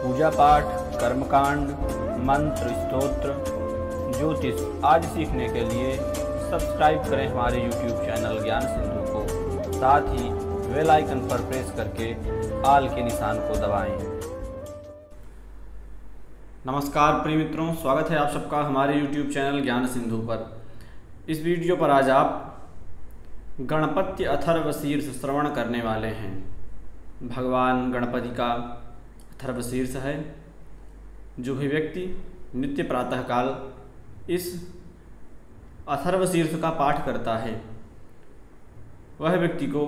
पूजा पाठ, कर्मकांड, मंत्र, स्तोत्र, ज्योतिष आदि सीखने के लिए सब्सक्राइब करें हमारे YouTube चैनल ज्ञान सिंधु को। साथ ही बेल आइकन पर प्रेस करके आल के निशान को दबाएं। नमस्कार प्रिय मित्रों, स्वागत है आप सबका हमारे YouTube चैनल ज्ञान सिंधु पर। इस वीडियो पर आज आप गणपत्य अथर्वशीर्ष श्रवण करने वाले हैं। भगवान गणपति का अथर्वशीर्ष है। जो भी व्यक्ति नित्य प्रातःकाल इस अथर्वशीर्ष का पाठ करता है वह व्यक्ति को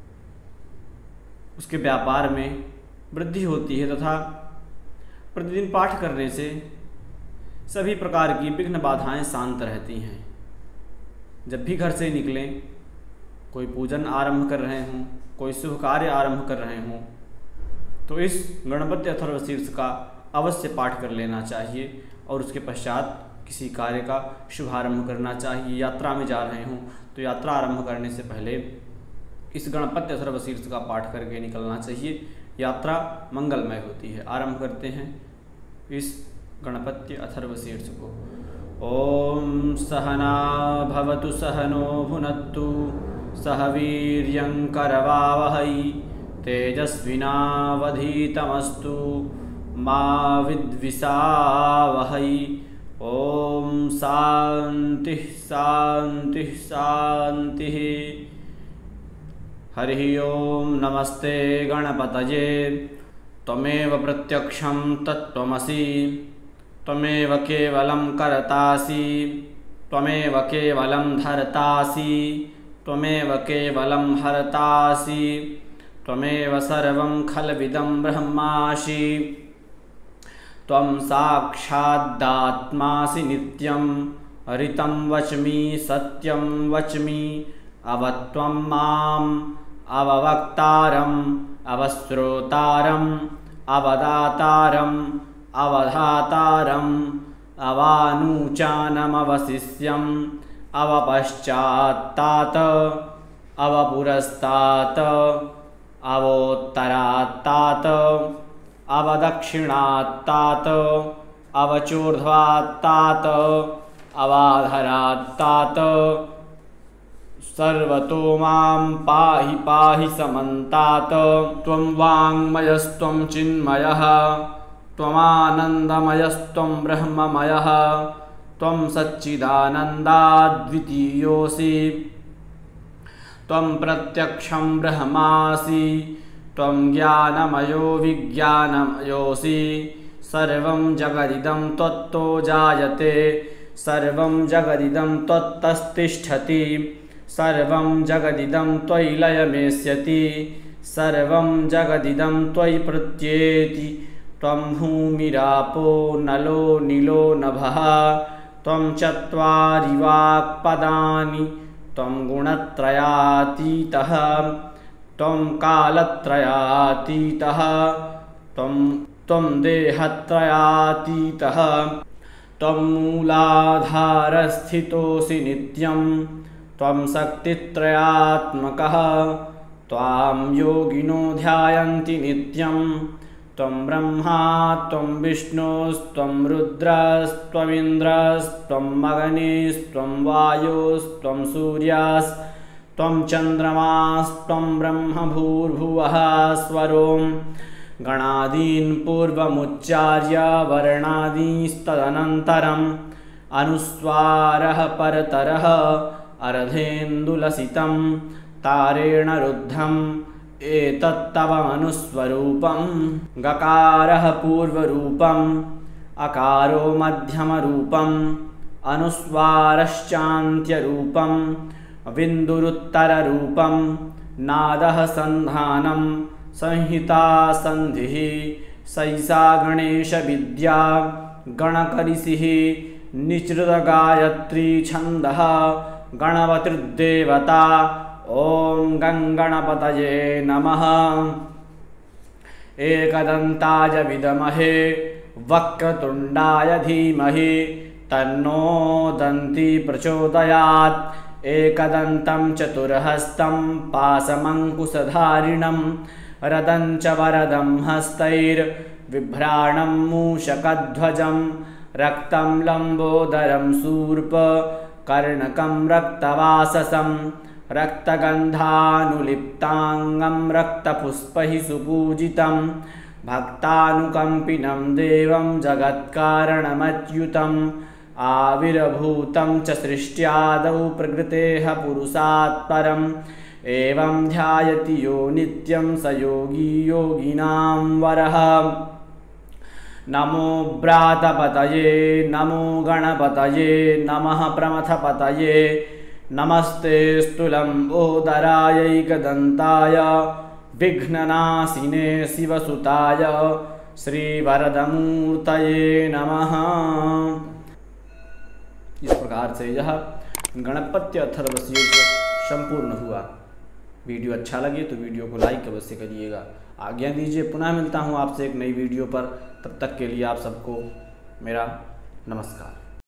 उसके व्यापार में वृद्धि होती है तथा प्रतिदिन पाठ करने से सभी प्रकार की विघ्न बाधाएं शांत रहती हैं। जब भी घर से निकलें, कोई पूजन आरंभ कर रहे हों, कोई शुभ कार्य आरंभ कर रहे हों, तो इस गणपति अथर्वशीर्ष का अवश्य पाठ कर लेना चाहिए और उसके पश्चात किसी कार्य का शुभारंभ करना चाहिए। यात्रा में जा रहे हों तो यात्रा आरंभ करने से पहले इस गणपति अथर्वशीर्ष का पाठ करके निकलना चाहिए। यात्रा मंगलमय होती है। आरंभ करते हैं इस गणपति अथर्वशीर्ष को। ओम सहना भवतु सहनो भुनत्तु सह वीर्यं करवावहै तेजस्विनावधीतमस्तु मा विद्विषावहै। ओम शांति शांति शांति। हरि ओम नमस्ते गणपतये। त्वमेव प्रत्यक्षं तत्त्वमसि, त्वमेव केवलं कर्तासि, त्वमेव केवलं धर्तासि, त्वमेव केवलं हर्तासि, त्वमेव सर्वं खल्विदं ब्रह्मासि। त्वं साक्षादात्मासि नित्यं ऋतं वच्मि सत्यं वच्मि। अवत्वं माम् अववक्तारम् अवश्रोतारम् अवदातारम् अवधातारम् अवानुचानमवशिष्यम् अवपश्चात्तात अवपुरस्तात् अवोत्तरात्तात अवदक्षिणात्तात अवचूर्ध्वात्तात अवाधरात्तात। सर्वतो मां पाहि पाहि समन्तात्। त्वं वाङ्मयस्त्वं चिन्मयः, त्वमानन्दमयस्त्वं ब्रह्ममयः, त्वं सच्चिदानन्दाद्वितीयोऽसि, त्वं प्रत्यक्षं ब्रह्मासि, त्वं ज्ञानमयो विज्ञानमयोऽसि। सर्वं जगदिदं त्वत्तो जायते, सर्वं जगदिदं त्वत्तस्तिष्ठति, सर्वं जगदिदं त्वयि लयमेष्यति, सर्वं जगदिदं त्वयि प्रत्येति। त्वं भूमिरापो नलो नीलो नभः, त्वं चत्वारि वाक्पदानि, त्वं गुणत्रयातीतः, त्वं कालत्रयातीतः, त्वं देहत्रयातीतः, त्वं मूलाधारस्थितोऽसि नित्यं, त्वं शक्तित्रयात्मकः। त्वां योगिनो ध्यायन्ति नित्यं। त्वं ब्रह्मा त्वं विष्णुस्त्वं रुद्रस्त्वमिन्द्रस्त्वं अग्निस्त्वं वायुस्त्वं सूर्यस्त्वं चन्द्रमास्त्वं ब्रह्म भूर्भुवः स्वरों। गणादीन् पूर्वमुच्चार्य वर्णादीस्तदनन्तरम् अनुस्वारः परतरः अर्धेन्दुलसितं तारेण रुद्धम् एतत्तव अनुस्वरूपं। गकारः पूर्वरूपम्, अकारो मध्यमरूपम्, अनुस्वारश्चान्त्यरूपम्, बिन्दुरुत्तररूपं। नादः सन्धानं संहिता सन्धिः। सैषा गणेशविद्या गणकरिषिः निःसृतगायत्री छन्दः गणपतिर्देवता। ओम गणपतये नमः। एकदन्ताय विद्महे वक्रतुण्डाय धीमहि तन्नो दन्ती प्रचोदयात्। एकदन्तं चतुर्हस्तं पाशमङ्कुशधारिणं रदं च वरदं हस्तैर् बिभ्राणं मूषकध्वजं रक्तं लम्बोदरं शूर्प कर्णकं रक्तवाससं रक्तगन्धानुलिप्ताङ्गं रक्तपुष्पैः सुपूजितं भक्तानुकम्पिनं देवं जगत्कारणमच्युतम् आविर्भूतं च सृष्ट्यादौ प्रकृतेः पुरुषात् परम् एवं ध्यायति यो नित्यं स योगी योगिनां वरः। नमो व्रातपतये नमो गणपतये नमः प्रमथपतये नमस्ते स्थूलम्बोदरायैकदन्ताय विघ्ननाशिने शिवसुताय श्रीवरदमूर्तये नमः। इस प्रकार से यह गणपत्य अथर्वशीर्ष संपूर्ण हुआ। वीडियो अच्छा लगे तो वीडियो को लाइक अवश्य करिएगा। आज्ञा दीजिए, पुनः मिलता हूँ आपसे एक नई वीडियो पर। तब तक के लिए आप सबको मेरा नमस्कार।